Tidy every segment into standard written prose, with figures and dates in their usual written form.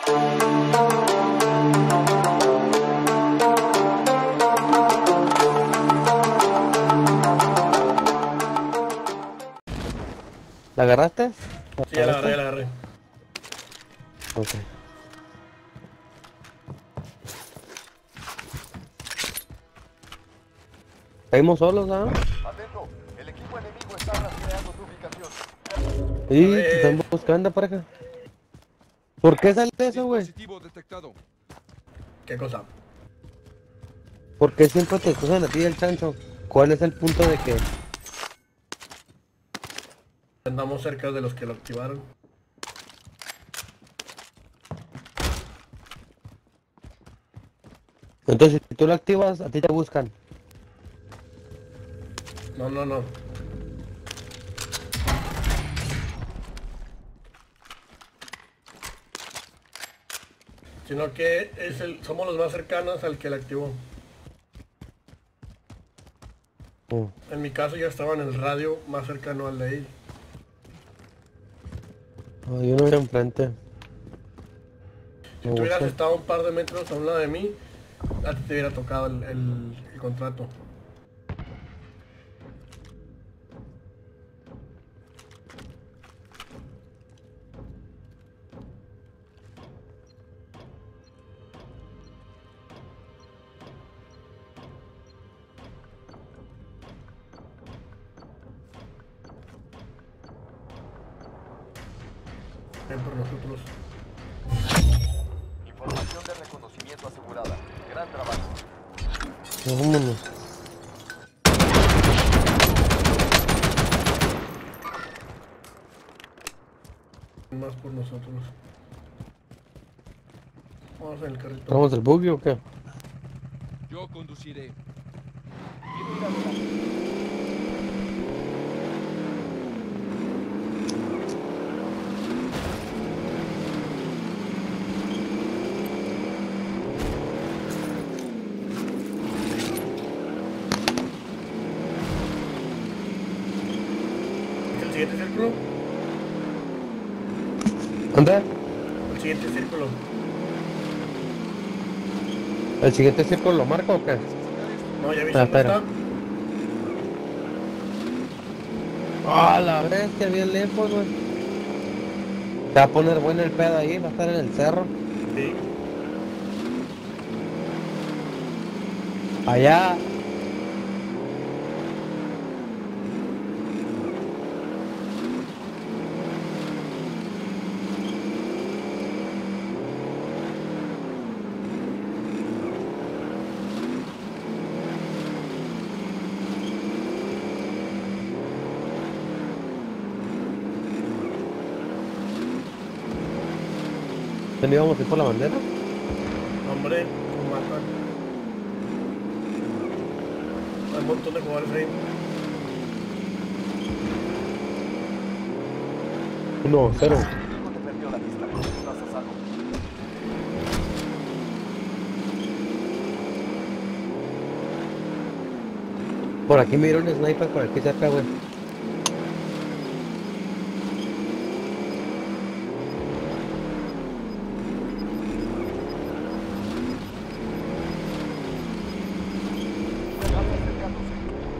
¿La agarraste? Sí, ya la agarré, ya la agarré. Ok. Caímos solos, ¿ah? Atento, el equipo enemigo está rastreando tu ubicación. Sí, A ver. te están buscando, pareja. ¿Por qué sale eso, güey? Dispositivo detectado. ¿Qué cosa? ¿Por qué siempre te escuchan a ti el chancho? ¿Cuál es el punto de que...? Andamos cerca de los que lo activaron. Entonces, si tú lo activas, a ti te buscan. No, no, no. Sino que somos los más cercanos al que la activó. En mi caso yo estaba en el radio más cercano al de él. Hay uno enfrente. Si tú hubieras estado un par de metros a un lado de mí, a ti te hubiera tocado el contrato. Ven por nosotros. Información de reconocimiento asegurada. Gran trabajo. Vámonos. Más por nosotros. Vamos en el carrito. ¿Vamos del buggy o qué? Yo conduciré. ¿El siguiente círculo? ¿Dónde? El siguiente círculo. ¿El siguiente círculo lo marco o qué? No, ya viste dónde espera. está. ¡Ah, la bestia! Bien lejos, güey. Se va a poner bueno el pedo ahí, va a estar en el cerro. Sí. Allá. ¿Dónde íbamos a ir por la bandera? Hombre, nos matan. Hay un montón de jugadores ahí. 1-0. El enemigo te perdió la pista. Estás a salvo. Por aquí miro un sniper por aquí cerca, güey. Gas acercándose.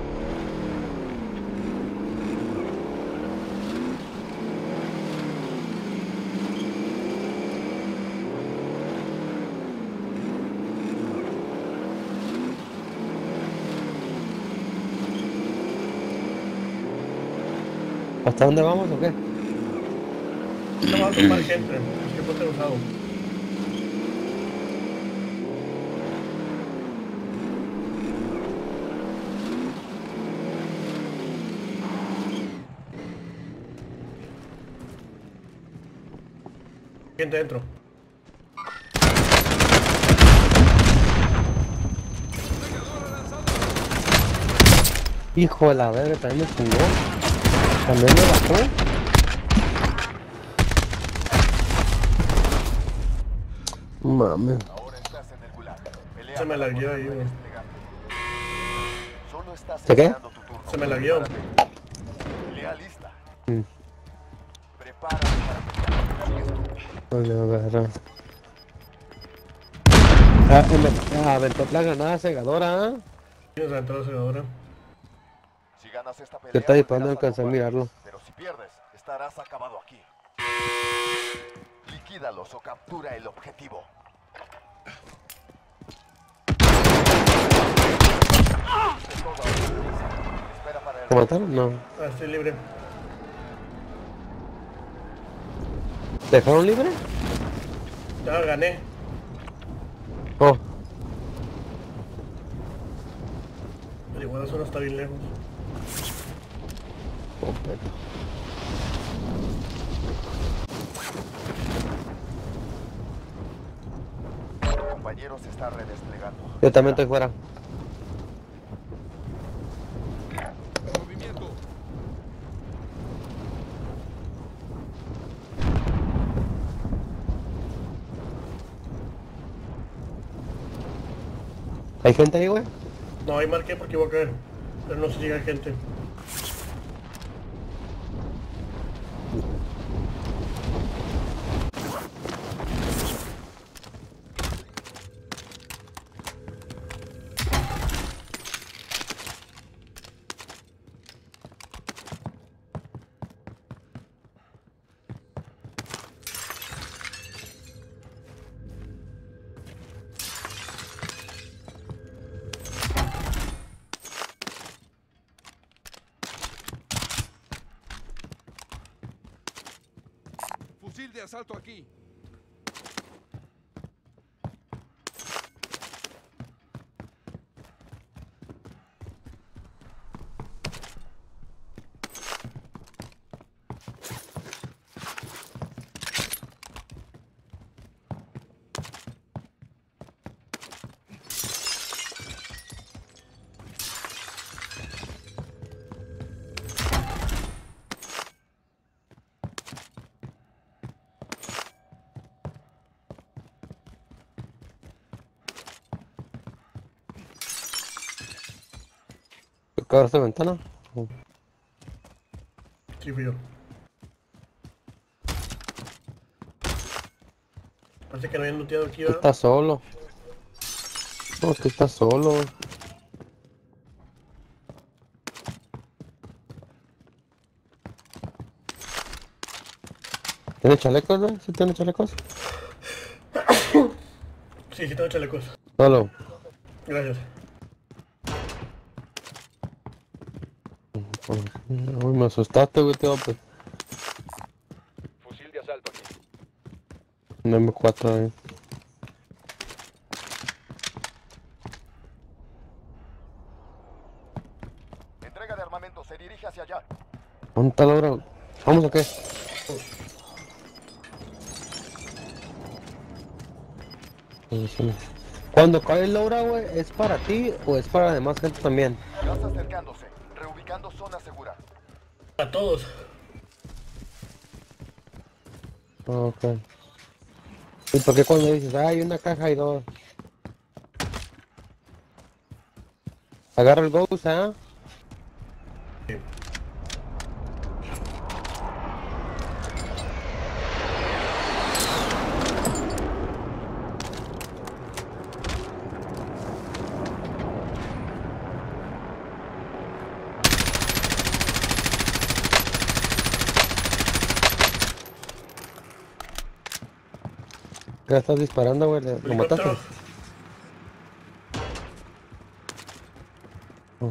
¿Hasta dónde vamos o qué? No va a tomar gente. Es que ponte usado. Gente dentro. Hijo de la verga, también me chingó. También me bajó. Mames. Ahora estás en el gulag. Pelea Se me para lagueó poder ahí, güey. desplegarte. Solo estás ¿Se qué? esperando tu turno. Se me lagueó. Prepárate. Pelea lista. Mm. Prepárate para pelear. Sigues tú. Vale, a ver. Aventó la granada cegadora, ¿eh? Tienes la entrada ahora. Si ganas esta pelea, Te está disparando, no volverás a alcancé a los mirarlo. barrios, pero si pierdes, estarás acabado aquí. Liquídalos o captura el objetivo. Espera para el... ¿Te mataron? No. Ah, estoy libre. ¿Te dejaron libre? Ya gané. Oh, Pero igual la zona está bien lejos. completo. Tu compañero se está redesplegando. Yo también estoy fuera. Movimiento. ¿Hay gente ahí, güey? No, ahí marqué porque iba a caer. Pero no sé si llega gente. Fusil de asalto aquí. ¿Acá esta ventana? Oh. Sí, fui yo. Parece que no habían looteado aquí, ¿verdad? Está solo. No, que está solo, güey. ¿Tiene chalecos, güey? ¿Sí tiene chalecos? Sí, sí tengo chalecos. Solo. Gracias. Uy, me asustaste, güey, tío, pues. Fusil de asalto aquí. Un M4 ahí. Entrega de armamento, se dirige hacia allá. ¿Dónde está la hora? ¿Vamos o qué? Cuando cae el Laura, güey, ¿es para ti o es para demás gente también? Gas acercándose, reubicando zona segura. A todos. Ok. ¿Y por qué cuando dices, hay una caja y dos? Agarra el Ghost, ¿ah? ¿Qué estás disparando, güey? ¿Lo mataste? Helicóptero. Oh.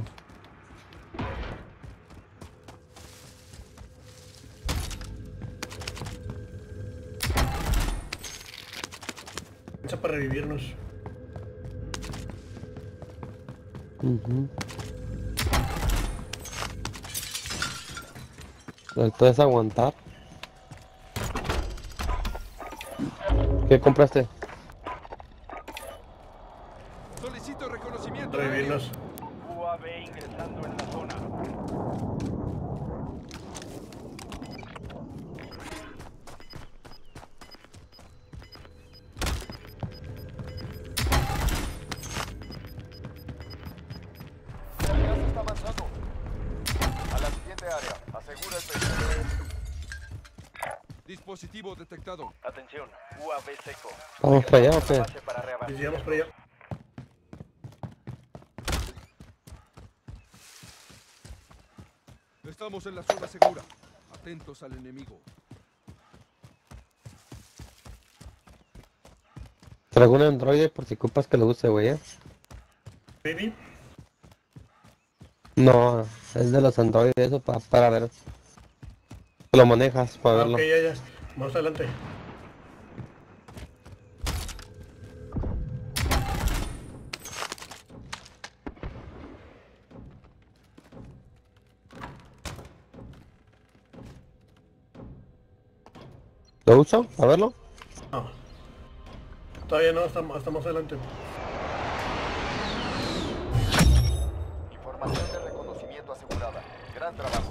Echa para revivirnos. Ujú. ¿Puedes aguantar? ¿Qué compraste? Solicito reconocimiento aéreo. Revivirnos. UAV ingresando en la zona. El gas está avanzando. A la siguiente área, asegura el perímetro. Dispositivo detectado. Atención, UAV seco. ¿Vamos para allá o qué? Base para reabastecer. Llegamos por allá. Estamos en la zona segura. Atentos al enemigo. Traigo un androide por si ocupas que lo use, güey, Baby. No, es de los androides, eso para ver. Lo manejas para verlo. Ok, ya. Vamos adelante. ¿Lo uso? ¿A verlo? No. Todavía no, estamos adelante. Información de reconocimiento asegurada. Gran trabajo.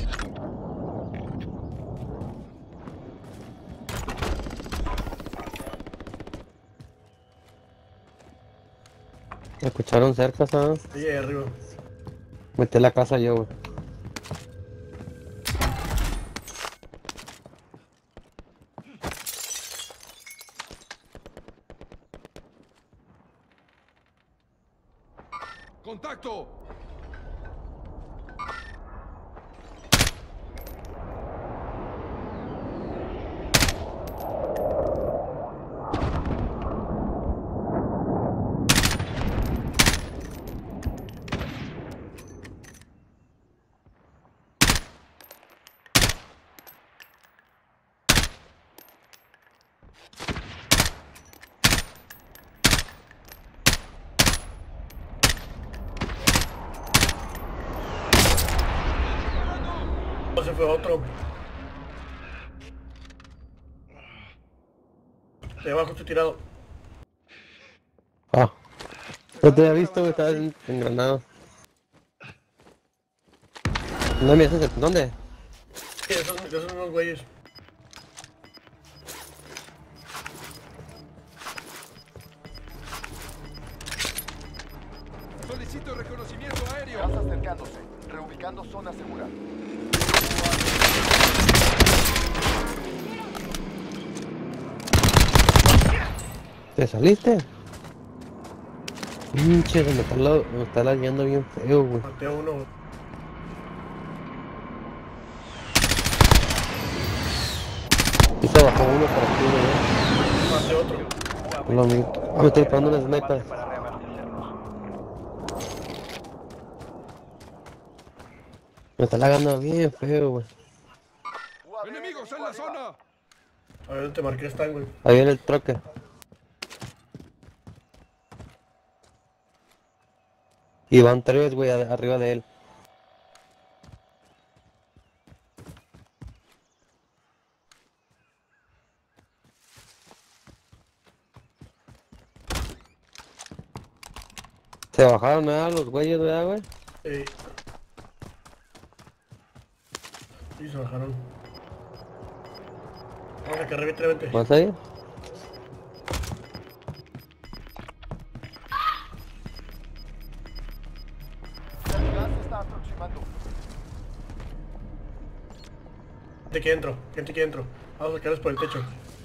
Me escucharon cerca, ¿sabes? Ahí arriba. Metí la casa yo, güey. ¡Contacto! Se fue otro. De abajo estoy tirado. Ah. No te había visto, güey, estaba engranado. ¿Dónde me haces? ¿Dónde? Sí, esos son unos güeyes. Solicito reconocimiento aéreo. Gas acercándose. Reubicando zona segura. ¿Te saliste? Pinche, me está lagueando bien feo, güey. Maté a uno. Y se bajó uno por aquí, güey. Maté otro. Lo mismo. Ah, me estoy disparando una sniper. Para reabastecernos. Me está lagando bien feo, güey. UAV ¡Enemigos en la arriba. zona! A ver, te marqué esta, güey. Ahí viene el troque. Y van tres, güey, arriba de él. Se bajaron, los güeyes, ¿verdad, güey? Y se bajaron. Vamos a que revite. ¿Más ahí? El gas se está aproximando. Gente que entro. Vamos a sacarlos por el techo.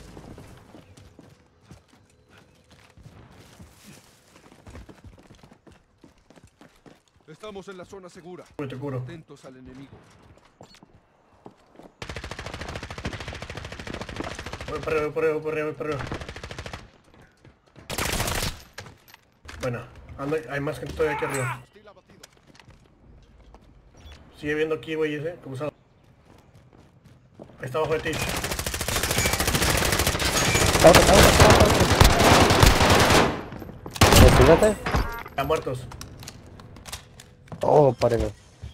Estamos en la zona segura. Te curo. Atentos al enemigo. Voy para arriba. Bueno, hay más gente todavía aquí arriba. Hostil abatido. Sigue viendo aquí, güey, ese, como sabe. Ahí está abajo de ti. Fíjate. Están muertos. Oh, pareja.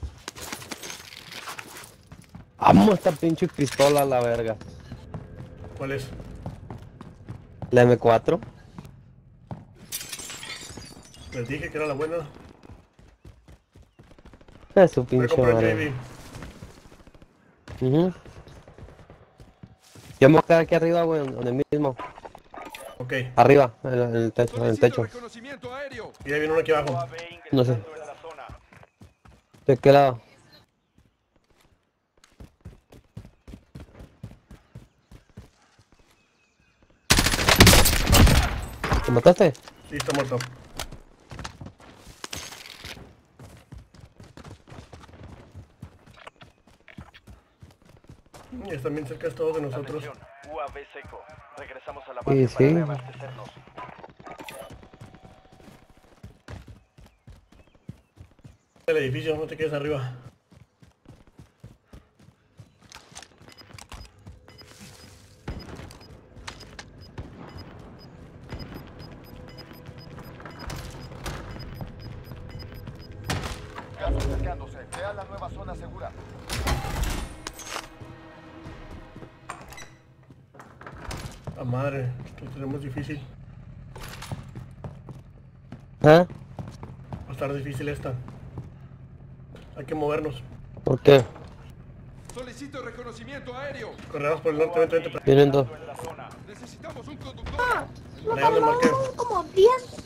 Amo esta pinche pistola a la verga. ¿Cuál es? La M4. Les dije que era la buena. Es su Voy a pinche comprar el madre. JB. Yo me voy a quedar aquí arriba, güey, donde mismo. Ok. Arriba, en el techo, en el Solicito techo. reconocimiento aéreo. Y ahí viene uno aquí abajo. UAV No sé. ingresando en la zona. ¿De qué lado? ¿Lo mataste? Sí, está muerto. Y están bien cerca todos de nosotros. Atención, UAV seco. Regresamos a la Sí, base para sí. reabastecernos. El edificio, no te quedes arriba. Gas acercándose. Vea la nueva zona segura. La madre, esto tenemos difícil. ¿Ah? Va a estar difícil esta. Hay que movernos. ¿Por qué? Solicito reconocimiento aéreo. Corremos por el norte, vente, vente. Vienen dos. En la zona. Necesitamos un conductor. Allá donde marqué. Como 10.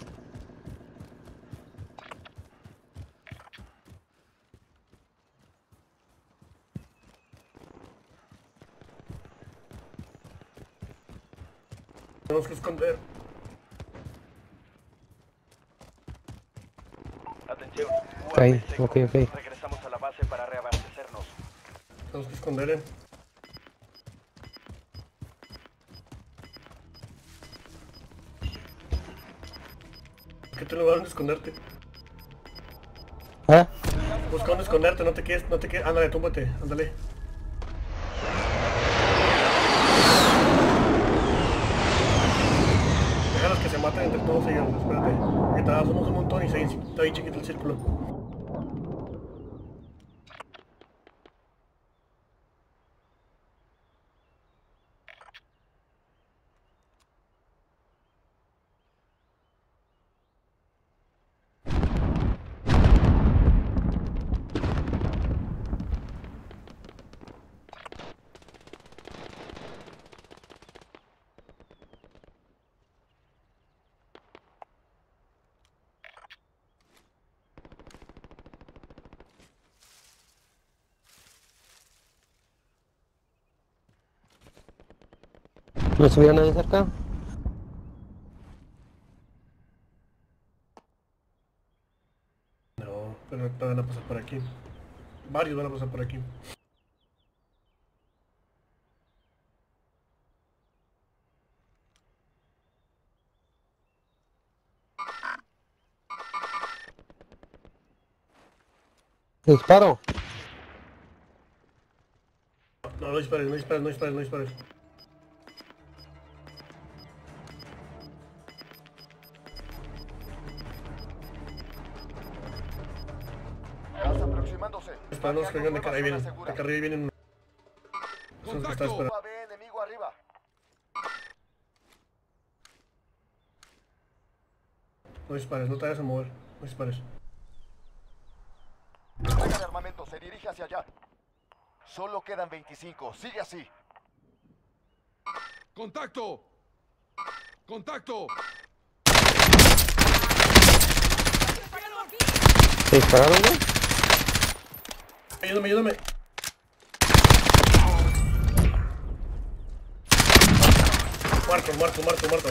Tenemos que esconder. Atención, Ok, UAV seco. ok. Regresamos a la base para reabastecernos. Tenemos que esconder, ¿Qué te lugar donde esconderte? ¿Ah? Busca donde esconderte, no te quedes. Ándale, túmbate, ándale. Déjalos que se maten entre todos ellos, espérate. Que somos un montón y está bien chiquito el círculo. ¿No subía nadie cerca? No, pero van a pasar por aquí. Varios van a pasar por aquí. Disparo. No, no dispares, no dispares, no dispares, no dispares. Gas aproximándose. Esperamos que vengan de acá, ahí vienen. Nueva zona De acá arriba vienen. Son los que están Contacto. esperando. UAV enemigo arriba. No dispares, no te vayas a mover. No dispares. Carga de armamento, se dirige hacia allá. Solo quedan 25. Sigue así. Contacto. Contacto. ¿Te dispararon, güey? Ayúdame, ayúdame. Muerto, muerto, muerto, muerto.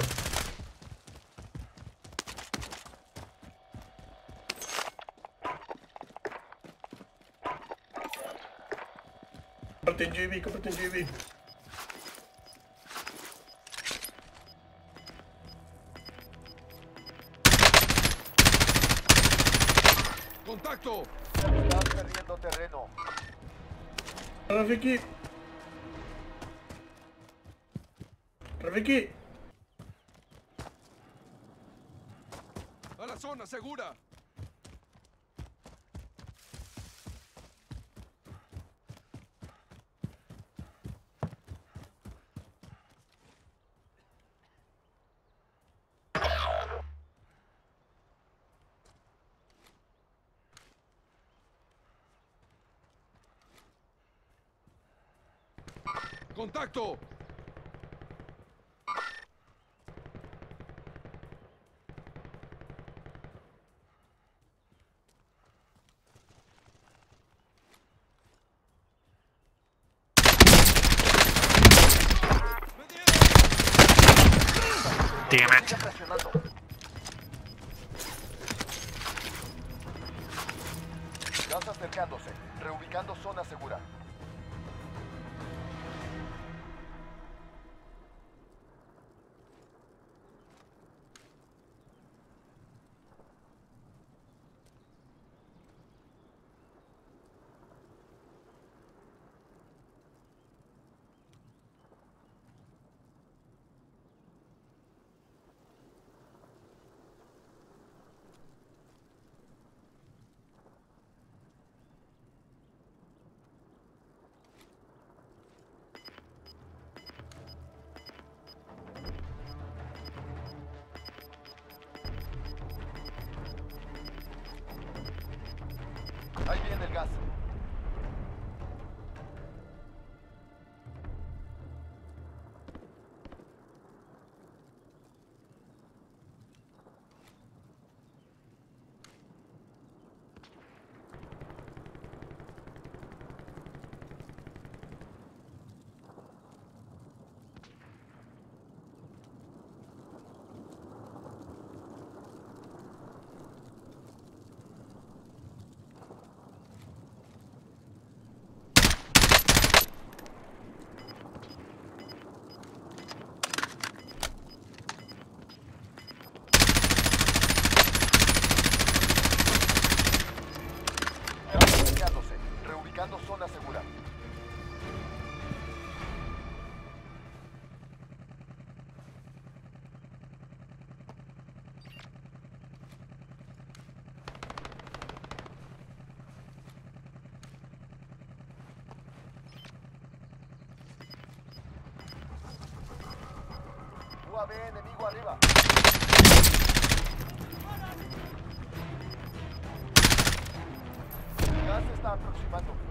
Cómprate un UAV, cómprate un UAV. Contacto. Estás perdiendo terreno. Rafiki. Rafiki. A la zona segura. Contacto. Sigue presionando. acercándose. Reubicando zona segura. Ahí viene el gas. Reubicando zona segura. UAV enemigo arriba. El gas se está aproximando.